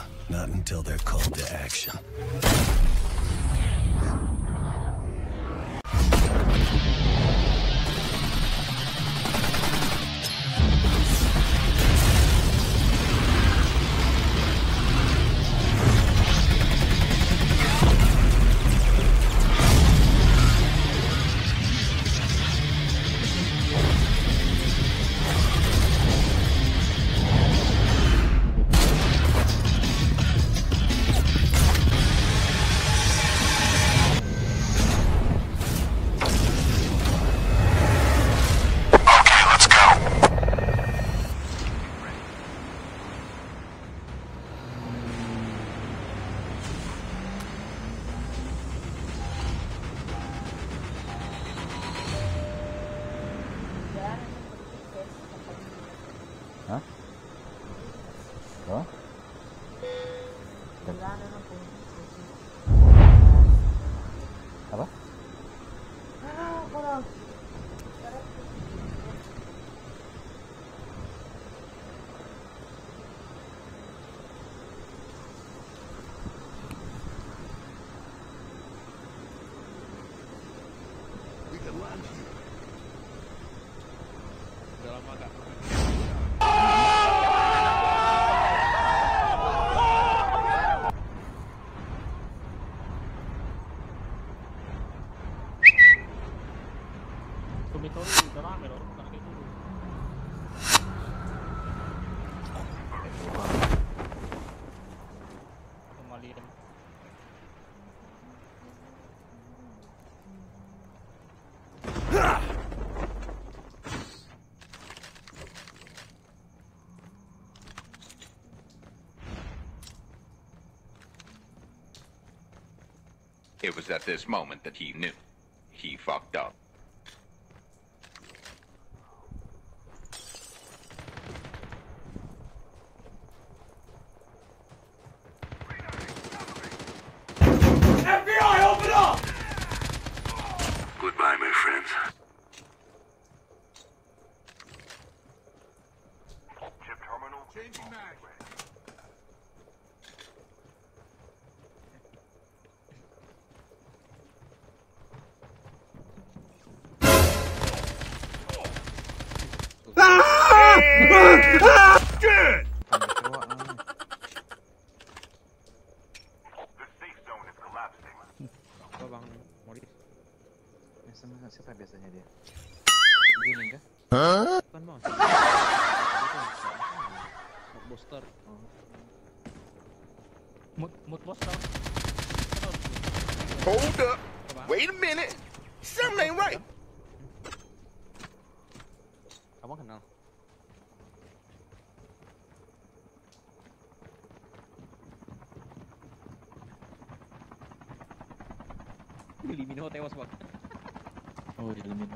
not until they're called to action. Hah? Oh? Apa? We can land here. Udah lama gak Dormitory udah rame loh, bukan kayak dulu. Kembaliin. It was at this moment that he knew. He fucked up. FBI, open up! Goodbye, my friends. Chip terminal. Changing mag. Good! Apa bang Moris? Sama siapa biasanya dia? Gini kah? Bukan bang. Mood booster. Mood booster. Hold up. Wait a minute. Something ain't right. Kamu kenal? Limino tewas bang. Oh, di Limino.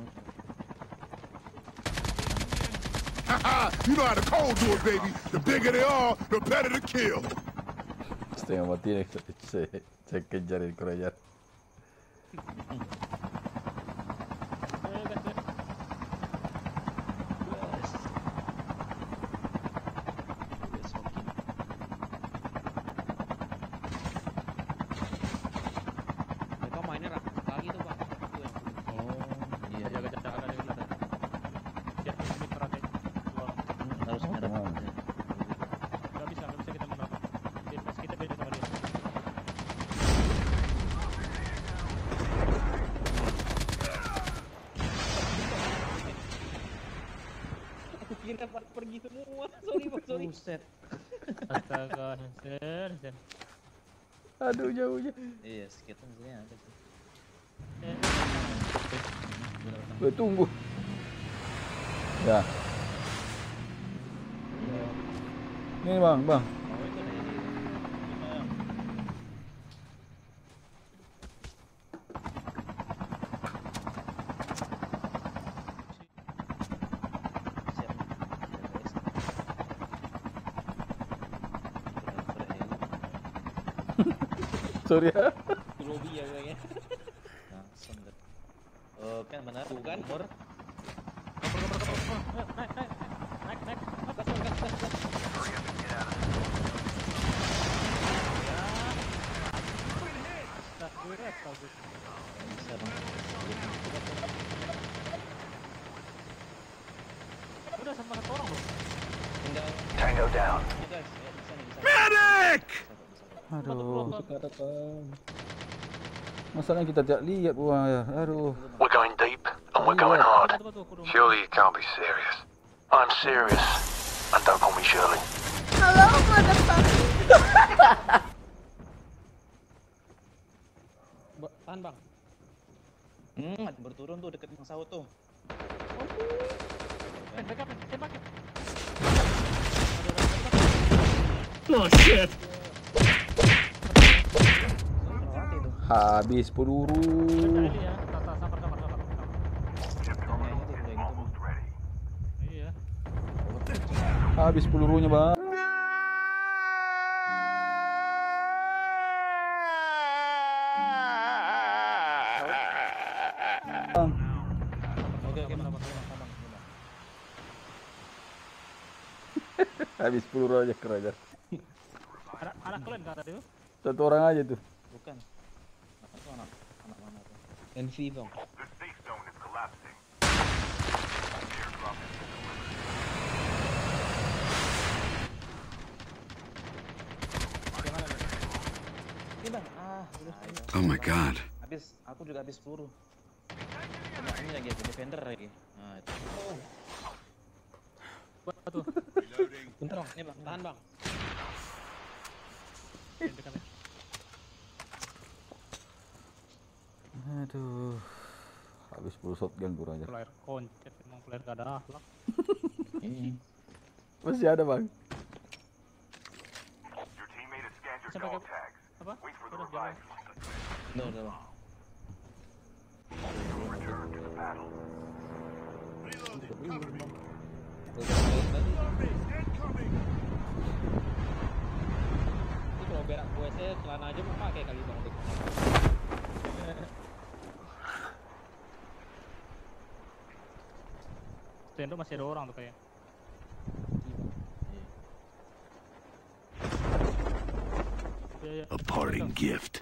You know how the cold do it, baby. The bigger they are, the better the kill. Setengah mati nih, saya kejarin kerajaan. Mereka mainnya lagi tuh bang. Itu yang Iya, jaga-jaga dari belakang. Siap ini terakhir. harus ada. Nggak bisa kita menang. Defense kita beda sama dia. Aku kira pergi semua. Sorry bang, sorry. Buset. Astaga, Hansen. Aduh, jauhnya. Iya, sekitar sini ada sih. Gue tunggu. Ya. Nih bang. Sorry ya. Lobby ya kayaknya. Langsung deh. Kan benar. Bukan. Umur. Naik. Gas. Aduh. Masalahnya kita tidak lihat buah ya. Aduh. We're going deep and we're going hard. Surely you can't be serious. I'm serious. And don't call me Shirley. Halo, motherfucker. Tahan bang. Berturun tuh deket Bang Saud tuh. Backup, tembak. Habis peluru. Ini ya, sabar. Iya. Habis pelurunya, Bang. Oke, Bang. Habis peluru aja keraja. Anak kalian nggak ada tuh? Satu orang aja tuh. Bukan. Itu anak mana tuh? NV bang. Ini Bang. Oh my god. Aku juga habis peluru. Ini lagi defender lagi. Nah, itu. Buat tuh. Bentar Bang, ini Bang, tahan Bang. Aduh. Habis peluru shotgun kurang aja. Player koncet, emang player gak ada akhlak. Masih ada, Bang. Bisa pakai apa? Udah jalan. Udah Bang. Ini kalau berak gue celana aja mau pakai kali bang. Tendo masih ada orang tuh kayak. Iya. A parting gift.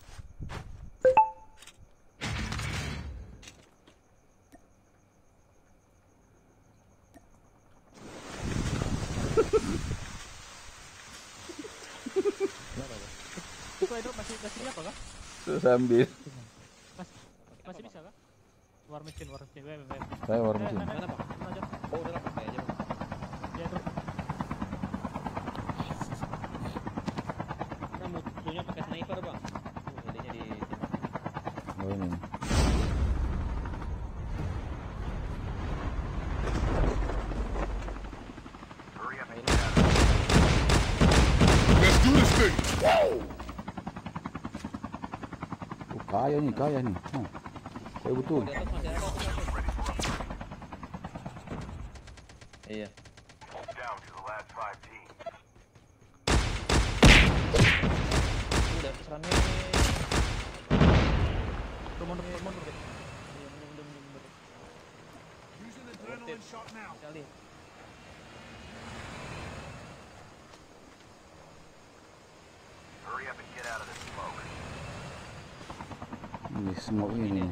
Itu masih apa kah? Sambil. Masih bisa kah? War machine. Saya war mesin. Mana bang? Oh, udah lah pakai aja Bang. Ya terus. Kita musuhnya pakai sniper Bang. Jadinya di Oh ini. Let's do this thing. Whoa! Kaya nih. Kaya betul. Di atas masih ada. Iya. Udah keserangnya. Mundur. Sekali. Ini semua ini.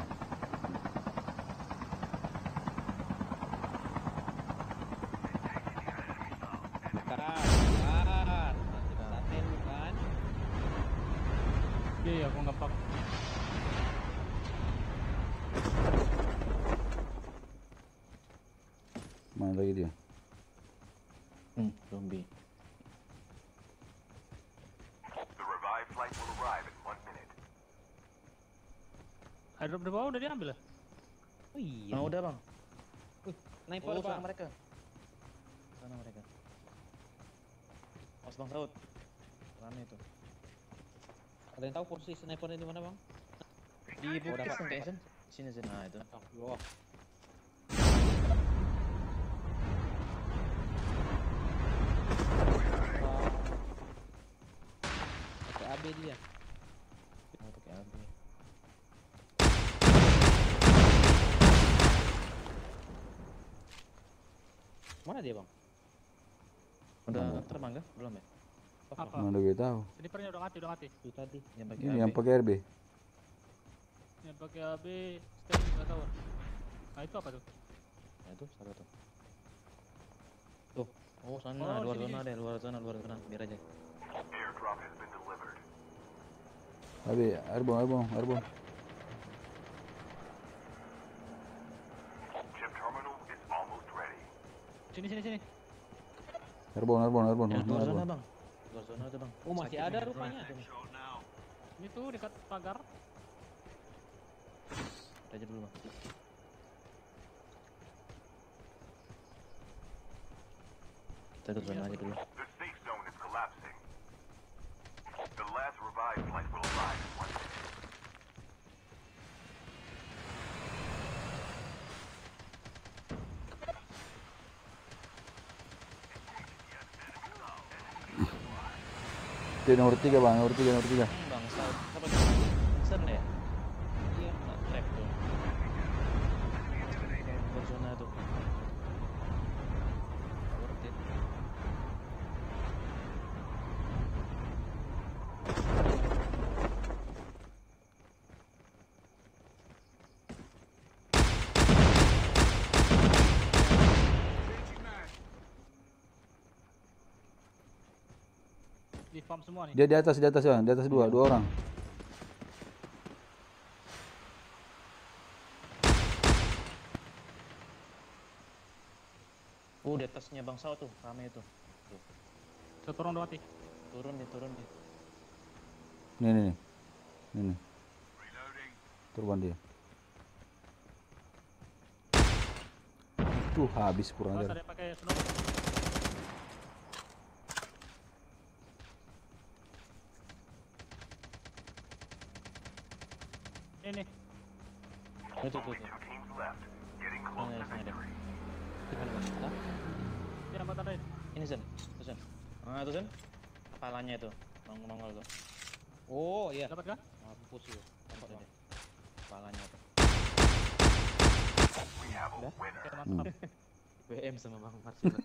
Iya, aku nggak pak. Mana lagi dia? Zombie. Airdrop di bawah udah diambil ya? Oh iya. Udah Bang. Sniper Sana Bang. mereka. Mas Bang Saud. Rame itu. Ada yang tahu posisi snipernya di mana bang? Di bukit kan kayaknya. Sini. Nah, itu. Wah. Pakai AB dia. Oh, pakai AB. Mana dia bang? Udah terbang kah? Belum ya? Apa? Mana gue tahu. Snipernya udah mati. Itu tadi yang pakai Ini AB. yang pakai RB. Yang pakai AB, steering nggak tahu. Nah itu apa tuh? Nah, itu satu tuh. Tuh. Oh, sana Oh, luar sini. zona deh, luar zona. Biar aja. Abi, airborne. Chip terminal is almost ready. Sini. Airborne. Luar zona bang. Luar zona tuh bang. Oh, masih Sakit ada nih, rupanya. sakit. Ini tuh dekat pagar. Aja dulu bang. Kita ke zona aja dulu. The safe zone is collapsing. The last revived flight will arrive in 1 minute. Itu nomor 3 bang, nomor 3. Bang, apa Sen ya? Iya, kena trap tuh. Luar zona tuh. Worth it. Di farm semua nih. Dia di atas bang, di atas dua orang. Di atasnya Bang Sao tuh, rame tuh. Tuh. Satu orang udah mati. Turun deh. Nih. Turban dia. Tuh habis kurang Awas ajar. ada yang pakai snow. Ini. Tuh. Teams left. Getting close Mana to ada? victory. Di mana Bang? Hah? Ini nampak tanda. Ini Sen. Tuh Sen. Tuh Sen. Kepalanya tuh. Nongol tuh. Oh iya. Dapat kah? Mampus lu. Dapat deh. Kepalanya tuh. We have a winner. Oke, mantap. BM sama Bang Marcelo.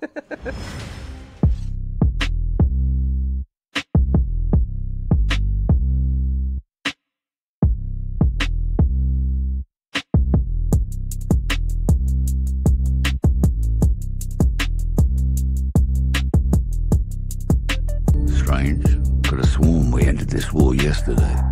Strange. Could have sworn we ended this war yesterday.